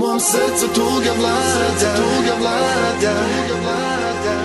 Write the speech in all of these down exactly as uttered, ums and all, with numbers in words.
mom srcu tuga vlada, tuga vlada, tuga vlada.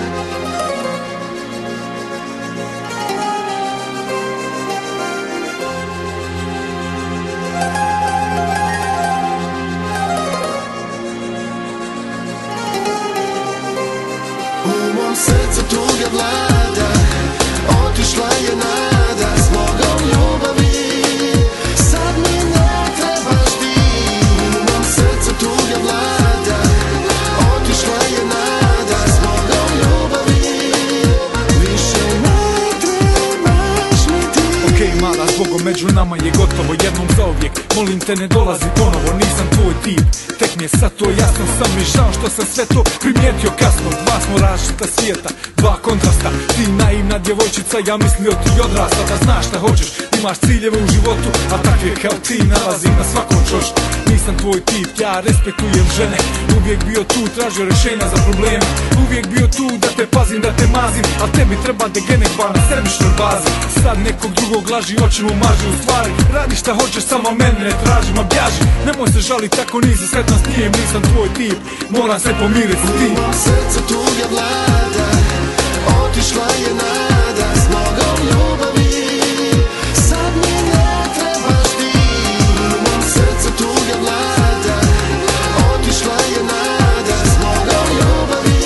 U mom srcu tuga vlada, otišla je nada s Bogom ljubavi. Sad mi ne trebaš ti, u mom srcu tuga vlada, otišla je nada s Bogom ljubavi. Više ne trebaš mi ti. Okej okay, mala, zbogom među nama je gotovo jednom zauvijek. Molim te ne dolazi ponovo, nisam tvoj tip. Tek mi je sad to jasno, sam mi žao što sam sve to primijetio kasno. Dva smo različita svijeta, dva kontrasta. Ti naivna djevojčica, ja mislio ti odrasta. Da znaš šta hoćeš, imaš ciljeve u životu, a takve kao ti nalazim na svakom čošku. Nisam tvoj tip, ja respektujem žene. Uvijek bio tu, tražio rješenja za probleme. Uvijek bio tu da te pazim, da te mazim, a tebi treba degenek bar na središnjoj bazi. Sad nekog drugog laži, očima maži u stvari. Radi šta hoćeš, samo mene ne traži, ma bjaži. Nemoj se žalit tako nisi sretna s njim, nisam tvoj tip, moram se pomiriti s tim. U mom srcu tuga vlada, otišla je nada s Bogom ljubavi. Sad mi ne trebaš ti, u mom srcu tuga vlada, otišla je nada s Bogom ljubavi.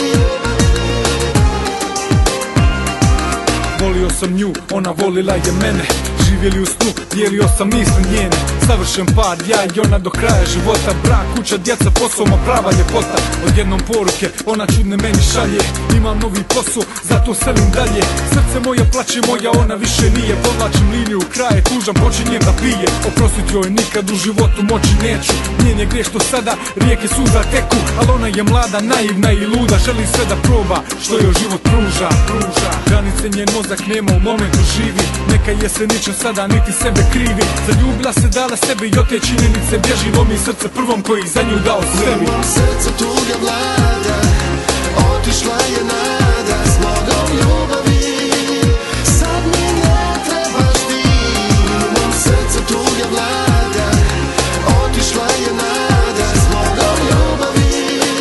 Volio sam nju, ona volila je mene. Živjeli u snu, dijelio sam misli njene. Savršen par, ja i ona do kraja života. Brak, kuća, djeca, posao, ma prava ljepota. Odjednom poruke, ona čudne meni šalje. Imam novi posao, zato selim dalje. Srce moje plaće, moja ona više nije. Podlačim liniju u kraje, tužan, počinjem da pije. Oprostit joj nikad u životu moći neću. Njen je grijeh što sada rijeke suza teku. Al ona je mlada, naivna i luda. Želi sve da proba, što joj život pruža, pruža. Granice njen mozak nema, u momentu živi. Neka je se ničem sada, niti sebe krivi. Zaljubila se, dala sebi i od te činjenice bježi. Lomi srce prvom koji za nju dao sebi. U mom srcu tuga vlada, otišla je nada s Bogom ljubavi. Sad mi ne trebaš ti, u mom srcu tuga vlada, otišla je nada s Bogom ljubavi.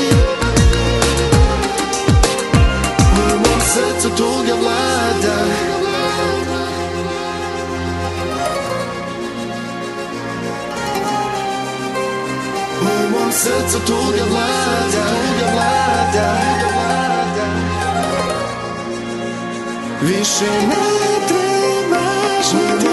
U mom srcu tuga vlada, u mom srcu tuga vlada, tuga vlada, tuga vlada. Više ne trebaš mi ti.